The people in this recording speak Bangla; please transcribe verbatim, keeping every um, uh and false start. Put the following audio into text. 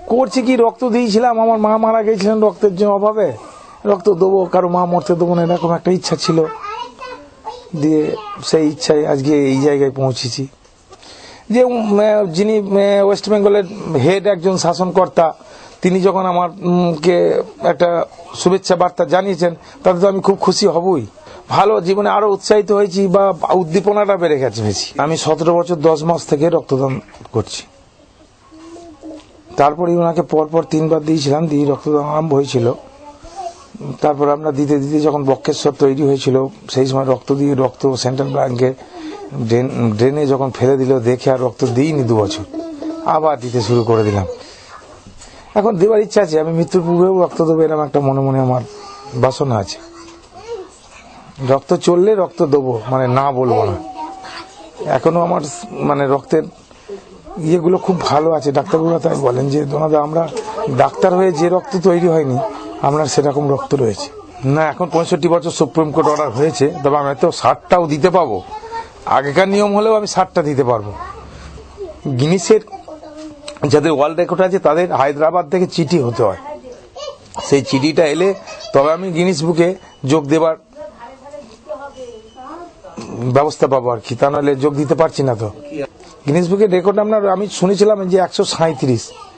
করছি কি, রক্ত দিয়েছিলাম, আমার মা মারা গেছিলেন রক্তের জন্য অভাবে, রক্ত দেবো, কারো মা মরতে দেবো না, এরকম একটা ইচ্ছা ছিল। দিয়ে সেই ইচ্ছায় আজকে এই জায়গায় পৌঁছেছি। যে যিনি ওয়েস্ট বেঙ্গলের হেড একজন শাসনকর্তা, তিনি যখন আমাকে একটা শুভেচ্ছা বার্তা জানিয়েছেন, তাতে তো আমি খুব খুশি হবই। ভালো, জীবনে আরো উৎসাহিত হয়েছি বা উদ্দীপনাটা বেড়ে গেছে বেশি। আমি সতেরো বছর দশ মাস থেকে রক্তদান করছি। তারপরে ওনাকে পরপর তিনবার দিয়েছিলাম, দিয়ে রক্তদান আরম্ভ হয়েছিল। তারপর আমরা দিতে দিতে যখন বক্রেশ্বর তৈরি হয়েছিল, সেই সময় রক্ত দিয়ে রক্ত সেন্ট্রাল ব্যাংকে ড্রেন ড্রেনে যখন ফেলে দিল, দেখে আর রক্ত দিইনি দু বছর, আবার দিতে শুরু করে দিলাম। এখন দেওয়ার ইচ্ছা আছে, আমি মৃত্যুর পূর্বেও রক্ত দেবো, এরকম একটা মনে মনে আমার বাসনা আছে। রক্ত চললে রক্ত দেবো, মানে না বলবো না। এখনো আমার মানে রক্তের ইয়েগুলো খুব ভালো আছে। ডাক্তারবাবুরা তাই বলেন যে দাদা, আমরা ডাক্তার হয়ে যে রক্ত তৈরি হয়নি, আমরা সেরকম রক্ত রয়েছে না। এখন পঁয়ষট্টি বছর সুপ্রিম কোর্ট অর্ডার হয়েছে, তবে আমি তো ষাটটাও দিতে পাবো। আগেকার নিয়ম হলেও আমি ষাটটা দিতে পারবো। গিনিসের যাদের ওয়ার্ল্ড রেকর্ড আছে, তাদের হায়দ্রাবাদ থেকে চিঠি হতে হয়। সেই চিঠিটা এলে তবে আমি গিনিস বুকে যোগ দেবার ব্যবস্থা পাবো আর কি, তা নাহলে যোগ দিতে পারছি না। তো গিনিস বুকের রেকর্ড আপনার আমি শুনেছিলাম যে একশো সাঁইত্রিশ।